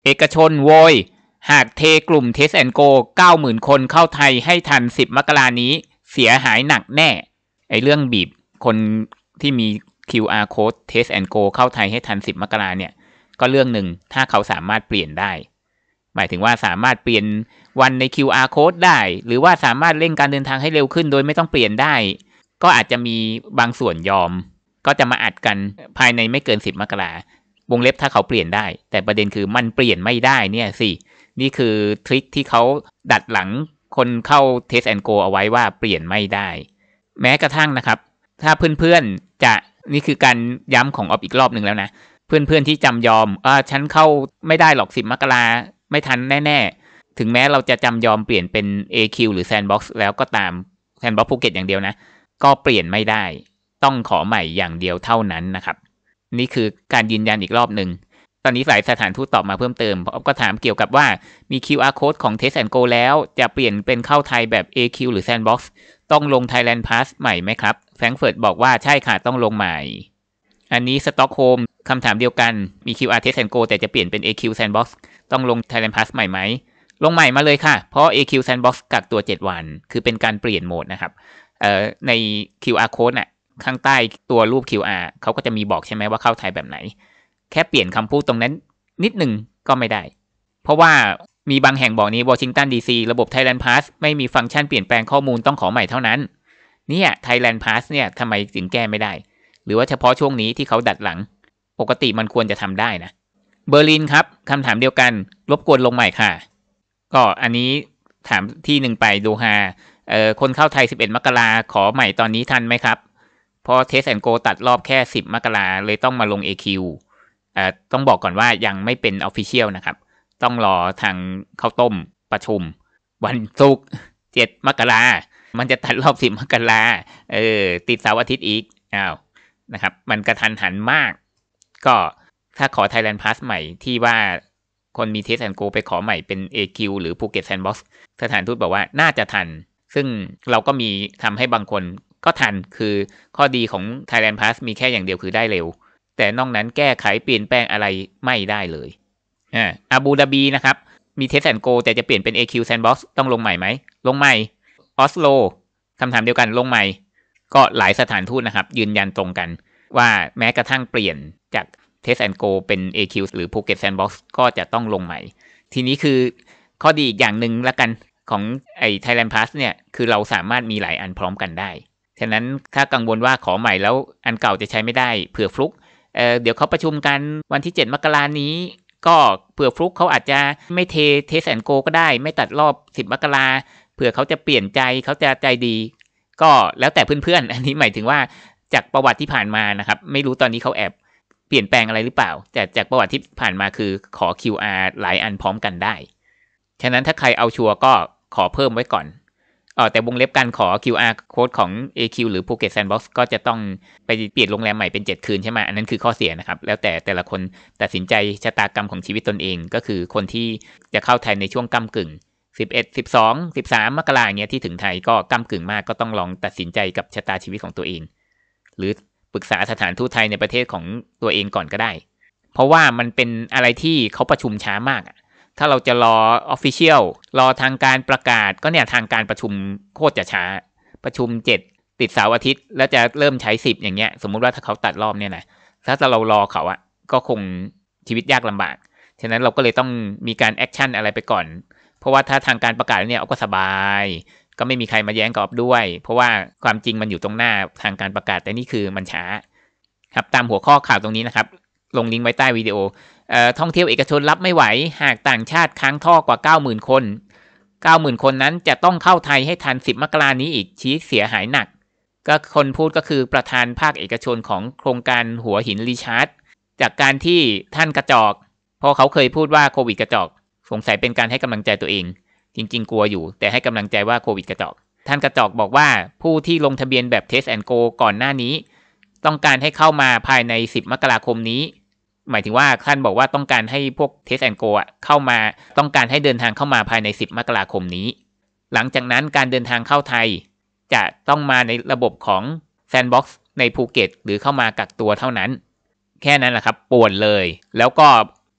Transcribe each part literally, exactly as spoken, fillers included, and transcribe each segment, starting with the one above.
เอกชนโวยหากเทกลุ่ม Test and Go เก้าหมื่น คนเข้าไทยให้ทันสิบมกรานี้เสียหายหนักแน่ไอ้เรื่องบีบคนที่มี คิว อาร์ Code Test and Go เข้าไทยให้ทันสิบมกราเนี่ยก็เรื่องหนึ่งถ้าเขาสามารถเปลี่ยนได้หมายถึงว่าสามารถเปลี่ยนวันใน คิว อาร์ Code ได้หรือว่าสามารถเร่งการเดินทางให้เร็วขึ้นโดยไม่ต้องเปลี่ยนได้ก็อาจจะมีบางส่วนยอมก็จะมาอัดกันภายในไม่เกินสิบมกราวงเล็บถ้าเขาเปลี่ยนได้แต่ประเด็นคือมันเปลี่ยนไม่ได้เนี่ยสินี่คือทริคที่เขาดัดหลังคนเข้า Test and Go เอาไว้ว่าเปลี่ยนไม่ได้แม้กระทั่งนะครับถ้าเพื่อนๆจะนี่คือการย้ำของออฟอีกรอบหนึ่งแล้วนะเพื่อนๆที่จำยอมอ่าฉันเข้าไม่ได้หรอกสิบมกราไม่ทันแน่ๆถึงแม้เราจะจำยอมเปลี่ยนเป็น เอ คิว หรือ Sandbox แล้วก็ตาม Sandbox ภูเก็ตอย่างเดียวนะก็เปลี่ยนไม่ได้ต้องขอใหม่อย่างเดียวเท่านั้นนะครับนี่คือการยืนยันอีกรอบหนึ่งตอนนี้หลายสถานทูตตอบมาเพิ่มเติมก็ถามเกี่ยวกับว่ามี คิว อาร์ Code ของ Test and Go แล้วจะเปลี่ยนเป็นเข้าไทยแบบ เอ คิว หรือ Sandbox ต้องลง Thailand Pass ใหม่ไหมครับแฟรงก์เฟิร์ตบอกว่าใช่ค่ะต้องลงใหม่อันนี้สต็อกโฮล์มคำถามเดียวกันมี คิว อาร์ Test and Go แต่จะเปลี่ยนเป็น เอ คิว Sandbox ต้องลง Thailand Pass ใหม่ไหมลงใหม่มาเลยค่ะเพราะ เอ คิว Sandbox กักตัวเจ็ดวันคือเป็นการเปลี่ยนโหมดนะครับเอ่อใน คิว อาร์ Code น่ะข้างใต้ตัวรูป คิว อาร์ เขาก็จะมีบอกใช่ไหมว่าเข้าไทยแบบไหนแค่เปลี่ยนคำพูดตรงนั้นนิดหนึ่งก็ไม่ได้เพราะว่ามีบางแห่งบอกนี้วอชิงตันดีซีระบบ Thailand Pass ไม่มีฟังก์ชันเปลี่ยนแปลงข้อมูลต้องขอใหม่เท่านั้นเนี่ย Thailand Pass เนี่ยทำไมถึงแก้ไม่ได้หรือว่าเฉพาะช่วงนี้ที่เขาดัดหลังปกติมันควรจะทำได้นะเบอร์ลินครับคำถามเดียวกันรบกวนลงใหม่ค่ะก็อันนี้ถามที่หนึ่งไปโดฮาเอ่อคนเข้าไทยสิบเอ็ดมกราขอใหม่ตอนนี้ทันไหมครับเพราะ Test and Go ตัดรอบแค่สิบมกราเลยต้องมาลง เอ คิว เอ่อต้องบอกก่อนว่ายังไม่เป็น Official นะครับต้องรอทางข้าวต้มประชุมวันศุกร์เจ็ดมกรามันจะตัดรอบสิบมกราเออติดเสาร์อาทิตย์อีกอ้าวนะครับมันกระทันหันมากก็ถ้าขอ Thailand Pass ใหม่ที่ว่าคนมี Test and Go ไปขอใหม่เป็น เอ คิว หรือ Phuket Sandbox สถานทูตบอกว่าน่าจะทันซึ่งเราก็มีทำให้บางคนก็ทันคือข้อดีของ Thailand Pass มีแค่อย่างเดียวคือได้เร็วแต่นอกนั้นแก้ไขเปลี่ยนแปลงอะไรไม่ได้เลยอ่าอาบูดาบีนะครับมี Test and Go แต่จะเปลี่ยนเป็น เอ คิว Sandbox ต้องลงใหม่ไหมลงใหม่ออสโลคำถามเดียวกันลงใหม่ก็หลายสถานทูตนะครับยืนยันตรงกันว่าแม้กระทั่งเปลี่ยนจาก Test and Go เป็น เอ คิว หรือ Phuket Sandbox ก็จะต้องลงใหม่ทีนี้คือข้อดีอีกอย่างหนึ่งละกันของไอ้ Thailand Pass เนี่ยคือเราสามารถมีหลายอันพร้อมกันได้ฉะนั้นถ้ากังวลว่าขอใหม่แล้วอันเก่าจะใช้ไม่ได้เผื่อฟลุก เ, เดี๋ยวเขาประชุมกันวันที่เจ็ดมกราคมนี้ก็เผื่อฟลุกเขาอาจจะไม่เท Test and Go ก็ได้ไม่ตัดรอบสิบมกราเผื่อเขาจะเปลี่ยนใจเขาจะใจดีก็แล้วแต่เพื่อนๆอันนี้หมายถึงว่าจากประวัติที่ผ่านมานะครับไม่รู้ตอนนี้เขาแอบเปลี่ยนแปลงอะไรหรือเปล่าแต่จากประวัติที่ผ่านมาคือขอ คิว อาร์ หลายอันพร้อมกันได้ฉะนั้นถ้าใครเอาชัวร์ก็ขอเพิ่มไว้ก่อนเออแต่วงเล็บการขอ คิว อาร์ Code ของ เอ คิว หรือ Phuket Sandbox ก็จะต้องไปเปลี่ยนโรงแรมใหม่เป็นเจ็ดคืนใช่ไหมอันนั้นคือข้อเสียนะครับแล้วแต่แต่ละคนตัดสินใจชะตากรรมของชีวิตตนเองก็คือคนที่จะเข้าไทยในช่วงก้ำกึ่งสิบเอ็ด สิบสอง สิบสามมกราคมเงี้ยที่ถึงไทยก็ก้ำกึ่งมากก็ต้องลองตัดสินใจกับชะตาชีวิตของตัวเองหรือปรึกษาสถานทูตไทยในประเทศของตัวเองก่อนก็ได้เพราะว่ามันเป็นอะไรที่เขาประชุมช้ามากถ้าเราจะรอ Official รอทางการประกาศก็เนี่ยทางการประชุมโคตรจะช้าประชุมเจ็ดติดเสาร์อาทิตย์แล้วจะเริ่มใช้สิบอย่างเงี้ยสมมุติว่าถ้าเขาตัดรอบเนี่ยนะถ้าเรารอเขาอะก็คงชีวิตยากลำบากฉะนั้นเราก็เลยต้องมีการแอคชั่นอะไรไปก่อนเพราะว่าถ้าทางการประกาศเนี่ยเอาก็สบายก็ไม่มีใครมาแย้งกับด้วยเพราะว่าความจริงมันอยู่ตรงหน้าทางการประกาศแต่นี่คือมันช้าครับตามหัวข้อข่าวตรงนี้นะครับลงลิงก์ไว้ใต้วิดีโอเอ่อท่องเที่ยวเอกชนรับไม่ไหวหากต่างชาติค้างท่อกว่า เก้าหมื่น คน เก้าหมื่น คนนั้นจะต้องเข้าไทยให้ทันสิบมกราคมนี้อีกชี้เสียหายหนักก็คนพูดก็คือประธานภาคเอกชนของโครงการหัวหินรีชาร์จจากการที่ท่านกระจอกเพราะเขาเคยพูดว่าโควิดกระจอกสงสัยเป็นการให้กำลังใจตัวเองจริงๆกลัวอยู่แต่ให้กำลังใจว่าโควิดกระจอกท่านกระจอกบอกว่าผู้ที่ลงทะเบียนแบบ Test and Go ก่อนหน้านี้ต้องการให้เข้ามาภายในสิบมกราคมนี้หมายถึงว่าท่านบอกว่าต้องการให้พวก Test and Go อ่ะเข้ามาต้องการให้เดินทางเข้ามาภายในสิบมกราคมนี้หลังจากนั้นการเดินทางเข้าไทยจะต้องมาในระบบของ Sandbox ในภูเก็ตหรือเข้ามากักตัวเท่านั้นแค่นั้นแหละครับป่วนเลยแล้วก็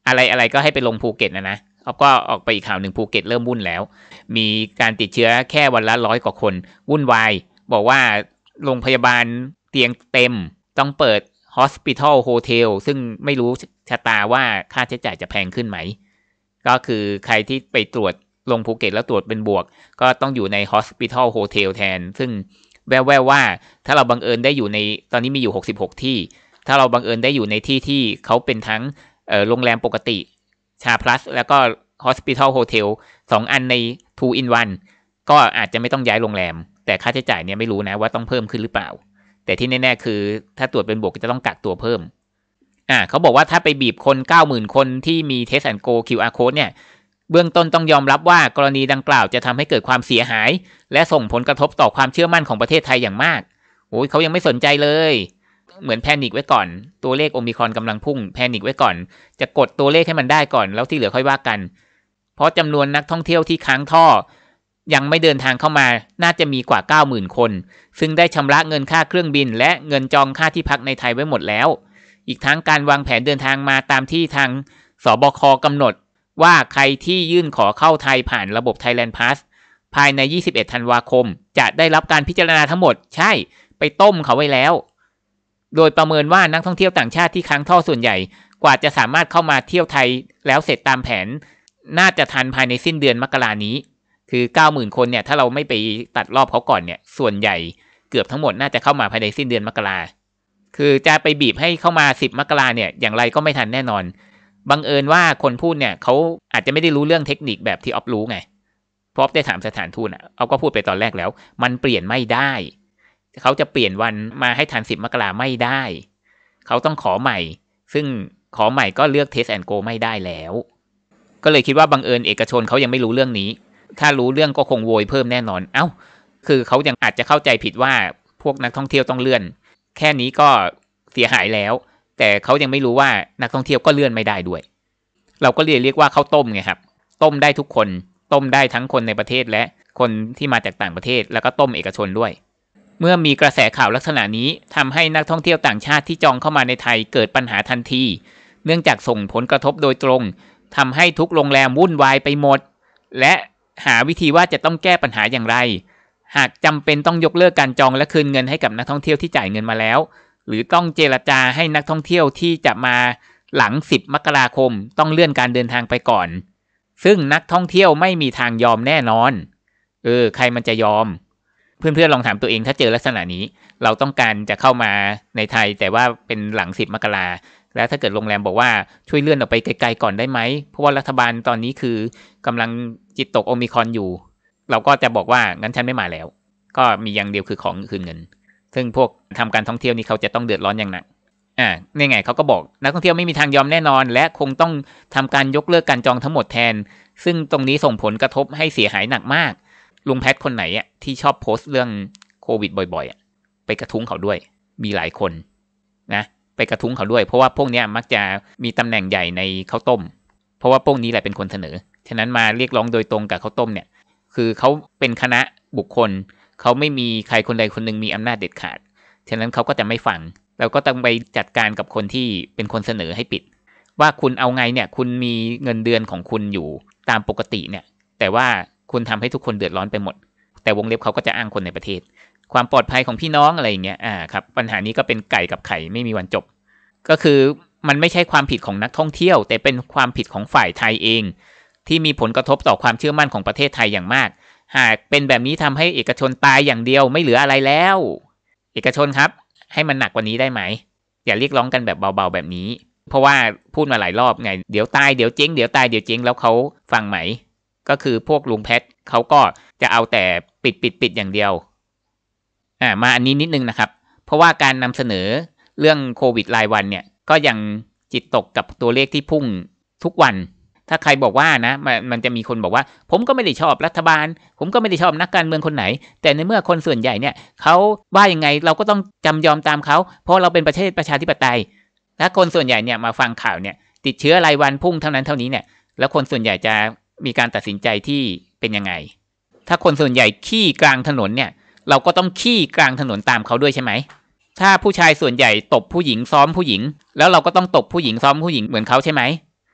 อะไรอะไรก็ให้ไปลงภูเก็ตนะนะเขาก็ออกไปอีกข่าวหนึ่งภูเก็ตเริ่มวุ่นแล้วมีการติดเชื้อแค่วันละร้อยกว่าคนวุ่นวายบอกว่าโรงพยาบาลเตียงเต็มต้องเปิด Hospital Hotel ซึ่งไม่รู้ชะตาว่าค่าใช้จ่ายจะแพงขึ้นไหมก็คือใครที่ไปตรวจลงภูเก็ตแล้วตรวจเป็นบวกก็ต้องอยู่ใน Hospital Hotel แทนซึ่งแววๆว่าถ้าเราบังเอิญได้อยู่ในตอนนี้มีอยู่หกสิบหกที่ถ้าเราบังเอิญได้อยู่ในที่ที่เขาเป็นทั้งเอ่อโรงแรมปกติชา plus แล้วก็ Hospital Hotel สองอันใน two in one ก็อาจจะไม่ต้องย้ายโรงแรมแต่ค่าใช้จ่ายเนี่ยไม่รู้นะว่าต้องเพิ่มขึ้นหรือเปล่าแต่ที่แน่ๆคือถ้าตรวจเป็นบวกจะต้องกักตัวเพิ่มอ่าเขาบอกว่าถ้าไปบีบคน เก้าหมื่น คนที่มี Test and Go คิว อาร์ Code เนี่ยเบื้องต้นต้องยอมรับว่ากรณีดังกล่าวจะทำให้เกิดความเสียหายและส่งผลกระทบต่อความเชื่อมั่นของประเทศไทยอย่างมากโอ้ยเขายังไม่สนใจเลยเหมือนแพนิคไว้ก่อนตัวเลขโอมิครอนกำลังพุ่งแพนิคไว้ก่อนจะกดตัวเลขให้มันได้ก่อนแล้วที่เหลือค่อยว่ากันเพราะจำนวนนักท่องเที่ยวที่ค้างท่อยังไม่เดินทางเข้ามาน่าจะมีกว่า เก้าหมื่น คนซึ่งได้ชำระเงินค่าเครื่องบินและเงินจองค่าที่พักในไทยไว้หมดแล้วอีกทั้งการวางแผนเดินทางมาตามที่ทางสบคกำหนดว่าใครที่ยื่นขอเข้าไทยผ่านระบบ Thailand Pass ภายในยี่สิบเอ็ดธันวาคมจะได้รับการพิจารณาทั้งหมดใช่ไปต้มเขาไว้แล้วโดยประเมินว่านักท่องเที่ยวต่างชาติที่ค้างท่อส่วนใหญ่กว่าจะสามารถเข้ามาเที่ยวไทยแล้วเสร็จตามแผนน่าจะทันภายในสิ้นเดือนมกรานี้คือ เก้าหมื่น คนเนี่ยถ้าเราไม่ไปตัดรอบเขาก่อนเนี่ยส่วนใหญ่เกือบทั้งหมดน่าจะเข้ามาภายในสิ้นเดือนมกราคือจะไปบีบให้เข้ามาสิบมกราเนี่ยอย่างไรก็ไม่ทันแน่นอนบังเอิญว่าคนพูดเนี่ยเขาอาจจะไม่ได้รู้เรื่องเทคนิคแบบที่ออฟรู้ไงเพราะได้ถามสถานทูตอ่ะออฟก็พูดไปตอนแรกแล้วมันเปลี่ยนไม่ได้เขาจะเปลี่ยนวันมาให้ทันสิบมกราไม่ได้เขาต้องขอใหม่ซึ่งขอใหม่ก็เลือก Test and Go ไม่ได้แล้วก็เลยคิดว่าบังเอิญเอกชนเขายังไม่รู้เรื่องนี้ถ้ารู้เรื่องก็คงโวยเพิ่มแน่นอนเอ้าคือเขายังอาจจะเข้าใจผิดว่าพวกนักท่องเที่ยวต้องเลื่อนแค่นี้ก็เสียหายแล้วแต่เขายังไม่รู้ว่านักท่องเที่ยวก็เลื่อนไม่ได้ด้วยเราก็เรียกเรียกว่าข้าวต้มไงครับต้มได้ทุกคนต้มได้ทั้งคนในประเทศและคนที่มาจากต่างประเทศแล้วก็ต้มเอกชนด้วยเมื่อมีกระแสข่าวลักษณะนี้ทำให้นักท่องเที่ยวต่างชาติที่จองเข้ามาในไทยเกิดปัญหาทันทีเนื่องจากส่งผลกระทบโดยตรงทำให้ทุกโรงแรมวุ่นวายไปหมดและหาวิธีว่าจะต้องแก้ปัญหาอย่างไรหากจำเป็นต้องยกเลิกการจองและคืนเงินให้กับนักท่องเที่ยวที่จ่ายเงินมาแล้วหรือต้องเจรจาให้นักท่องเที่ยวที่จะมาหลังสิบมกราคมต้องเลื่อนการเดินทางไปก่อนซึ่งนักท่องเที่ยวไม่มีทางยอมแน่นอนเออใครมันจะยอมเพื่อนๆลองถามตัวเองถ้าเจอลักษณะนี้เราต้องการจะเข้ามาในไทยแต่ว่าเป็นหลังสิบมกราแล้วถ้าเกิดโรงแรมบอกว่าช่วยเลื่อนออกไปไกลๆก่อนได้ไหมเพราะว่ารัฐบาลตอนนี้คือกำลังจิตตกโอมิครอนอยู่เราก็จะบอกว่างั้นฉันไม่มาแล้วก็มีอย่างเดียวคือของคืนเงินซึ่งพวกทำการท่องเที่ยวนี่เขาจะต้องเดือดร้อนอย่างหนักอ่านี่ไงเขาก็บอกนักท่องเที่ยวไม่มีทางยอมแน่นอนและคงต้องทำการยกเลิกการจองทั้งหมดแทนซึ่งตรงนี้ส่งผลกระทบให้เสียหายหนักมากลุงแพทคนไหนอ่ะที่ชอบโพสต์เรื่องโควิดบ่อยๆอ่ะไปกระทุ้งเขาด้วยมีหลายคนนะไปกระทุ้งเขาด้วยเพราะว่าพวกนี้มักจะมีตำแหน่งใหญ่ในข้าวต้มเพราะว่าพวกนี้แหละเป็นคนเสนอฉะนั้นมาเรียกร้องโดยตรงกับข้าวต้มเนี่ยคือเขาเป็นคณะบุคคลเขาไม่มีใครคนใดคนหนึ่งมีอำนาจเด็ดขาดฉะนั้นเขาก็จะไม่ฟังแล้วก็ต้องไปจัดการกับคนที่เป็นคนเสนอให้ปิดว่าคุณเอาไงเนี่ยคุณมีเงินเดือนของคุณอยู่ตามปกติเนี่ยแต่ว่าคุณทำให้ทุกคนเดือดร้อนไปหมดแต่วงเล็บเขาก็จะอ้างคนในประเทศความปลอดภัยของพี่น้องอะไรอย่างเงี้ยอ่าครับปัญหานี้ก็เป็นไก่กับไข่ไม่มีวันจบก็คือมันไม่ใช่ความผิดของนักท่องเที่ยวแต่เป็นความผิดของฝ่ายไทยเองที่มีผลกระทบต่อความเชื่อมั่นของประเทศไทยอย่างมากหากเป็นแบบนี้ทำให้เอกชนตายอย่างเดียวไม่เหลืออะไรแล้วเอกชนครับให้มันหนักกว่านี้ได้ไหมอย่าเรียกร้องกันแบบเบาๆแบบนี้เพราะว่าพูดมาหลายรอบไงเดี๋ยวตายเดี๋ยวเจ๊งเดี๋ยวตายเดี๋ยวเจ๊งแล้วเขาฟังไหมก็คือพวกลุงแพทเขาก็จะเอาแต่ปิดปิดปิดอย่างเดียวอ่ามาอันนี้นิดนึงนะครับเพราะว่าการนำเสนอเรื่องโควิดรายวันเนี่ยก็ยังจิตตกกับตัวเลขที่พุ่งทุกวันถ้าใครบอกว่านะมันมันจะมีคนบอกว่าผมก็ไม่ได้ชอบรัฐบาลผมก็ไม่ได้ชอบนักการเมืองคนไหนแต่ในเมื่อคนส่วนใหญ่เนี่ยเขาว่ายังไงเราก็ต้องจำยอมตามเขาเพราะเราเป็นประเทศประชาธิปไตยถ้าคนส่วนใหญ่เนี่ยมาฟังข่าวเนี่ยติดเชื้อรายวันพุ่งเท่านั้นเท่านี้เนี่ยแล้วคนส่วนใหญ่จะมีการตัดสินใจที่เป็นยังไงถ้าคนส่วนใหญ่ขี้กลางถนนเนี่ยเราก็ต้องขี้กลางถนนตามเขาด้วยใช่ไหมถ้าผู้ชายส่วนใหญ่ตบผู้หญิงซ้อมผู้หญิงแล้วเราก็ต้องตบผู้หญิงซ้อมผู้หญิงเหมือนเขาใช่ไหม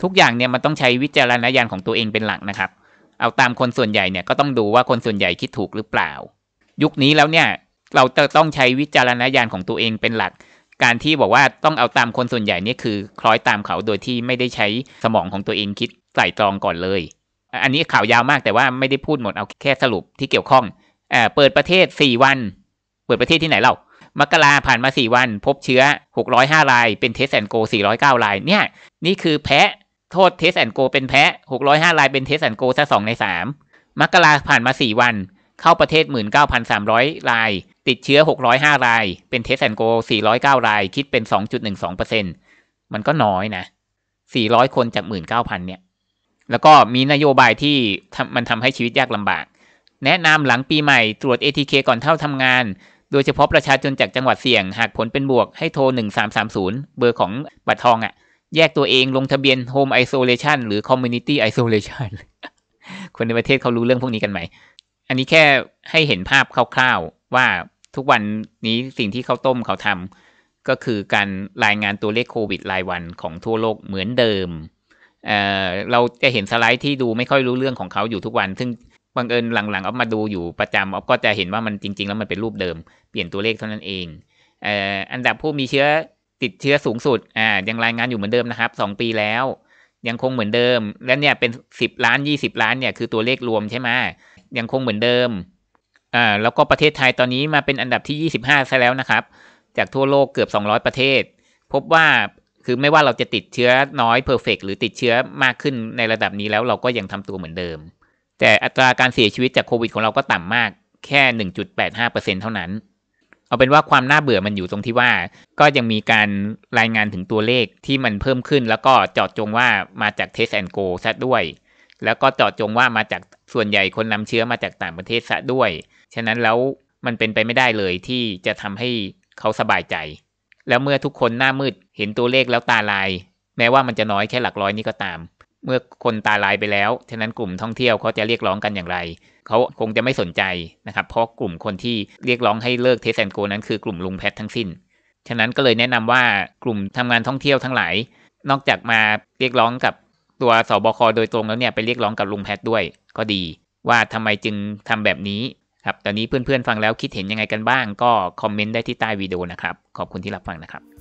ทุกอย่างเนี่ยมันต้องใช้วิจารณญาณของตัวเองเป็นหลักนะครับเอาตามคนส่วนใหญ่เนี่ยก็ต้องดูว่าคนส่วนใหญ่คิดถูกหรือเปล่ายุคนี้แล้วเนี่ยเราจะต้องใช้วิจารณญาณของตัวเองเป็นหลักการที่บอกว่าต้องเอาตามคนส่วนใหญ่นี่คือคล้อยตามเขาโดยที่ไม่ได้ใช้สมองของตัวเองคิดไตร่ตรองก่อนเลยอันนี้ข่าวยาวมากแต่ว่าไม่ได้พูดหมดเอาแค่สรุปที่เกี่ยวข้องเอ่อเปิดประเทศสี่วันเปิดประเทศที่ไหนเล่ามกราผ่านมาสี่วันพบเชื้อหกร้อยห้ารายเป็น Test and Go สี่ร้อยเก้ารายเนี่ยนี่คือแพ้โทษ Test and Go เป็นแพ้หกร้อยห้ารายเป็น Test and Go ซะสองในสามมกราผ่านมาสี่วันเข้าประเทศ หนึ่งหมื่นเก้าพันสามร้อย รายติดเชื้อหกร้อยห้ารายเป็น Test and Go สี่ร้อยเก้ารายคิดเป็น สองจุดหนึ่งสองเปอร์เซ็นต์ มันก็น้อยนะสี่ร้อยคนจาก หนึ่งหมื่นเก้าพัน เนี่ยแล้วก็มีนโยบายที่มันทำให้ชีวิตยากลำบากแนะนำหลังปีใหม่ตรวจ เอ ที เค ก่อนเข้าทำงานโดยเฉพาะประชาชนจากจังหวัดเสี่ยงหากผลเป็นบวกให้โทรหนึ่งสามสามศูนย์เบอร์ของบัตรทองอ่ะแยกตัวเองลงทะเบียน Home Isolation หรือ Community Isolation คนในประเทศเขารู้เรื่องพวกนี้กันไหมอันนี้แค่ให้เห็นภาพคร่าวๆว่าทุกวันนี้สิ่งที่เขาต้มเขาทำก็คือการรายงานตัวเลขโควิดรายวันของทั่วโลกเหมือนเดิม เอ่อเราจะเห็นสไลด์ที่ดูไม่ค่อยรู้เรื่องของเขาอยู่ทุกวันซึ่งบังเอิญหลังๆเอามาดูอยู่ประจำเอาก็จะเห็นว่ามันจริงๆแล้วมันเป็นรูปเดิมเปลี่ยนตัวเลขเท่านั้นเองเอ่ออันดับผู้มีเชื้อติดเชื้อสูงสุดอ่ายังรายงานอยู่เหมือนเดิมนะครับสองปีแล้วยังคงเหมือนเดิมและเนี่ยเป็นสิบล้านยี่สิบล้านเนี่ยคือตัวเลขรวมใช่ไหมยังคงเหมือนเดิมอ่าแล้วก็ประเทศไทยตอนนี้มาเป็นอันดับที่ยี่สิบห้าซะแล้วนะครับจากทั่วโลกเกือบสองร้อยประเทศพบว่าคือไม่ว่าเราจะติดเชื้อน้อยเพอร์เฟกต์หรือติดเชื้อมากขึ้นในระดับนี้แล้วเราก็ยังทำตัวเหมือนเดิมแต่อัตราการเสียชีวิตจากโควิดของเราก็ต่ำมากแค่ หนึ่งจุดแปดห้าเปอร์เซ็นต์ เท่านั้นเอาเป็นว่าความน่าเบื่อมันอยู่ตรงที่ว่าก็ยังมีการรายงานถึงตัวเลขที่มันเพิ่มขึ้นแล้วก็เจาะจงว่ามาจาก Test and Go ซะด้วยแล้วก็เจาะจงว่ามาจากส่วนใหญ่คนนำเชื้อมาจากต่างประเทศซะด้วยฉะนั้นแล้วมันเป็นไปไม่ได้เลยที่จะทำให้เขาสบายใจแล้วเมื่อทุกคนหน้ามืดเห็นตัวเลขแล้วตาลายแม้ว่ามันจะน้อยแค่หลักร้อยนี่ก็ตามเมื่อคนตาลายไปแล้วฉะนั้นกลุ่มท่องเที่ยวเขาจะเรียกร้องกันอย่างไรเขาคงจะไม่สนใจนะครับเพราะกลุ่มคนที่เรียกร้องให้เลิก Test and Go นั้นคือกลุ่มลุงแพททั้งสิ้นฉะนั้นก็เลยแนะนำว่ากลุ่มทำงานท่องเที่ยวทั้งหลายนอกจากมาเรียกร้องกับตัวสบคโดยตรงแล้วเนี่ยไปเรียกร้องกับลุงแพทด้วยก็ดีว่าทำไมจึงทำแบบนี้ครับตอนนี้เพื่อนๆฟังแล้วคิดเห็นยังไงกันบ้างก็คอมเมนต์ได้ที่ใต้วิดีโอนะครับขอบคุณที่รับฟังนะครับ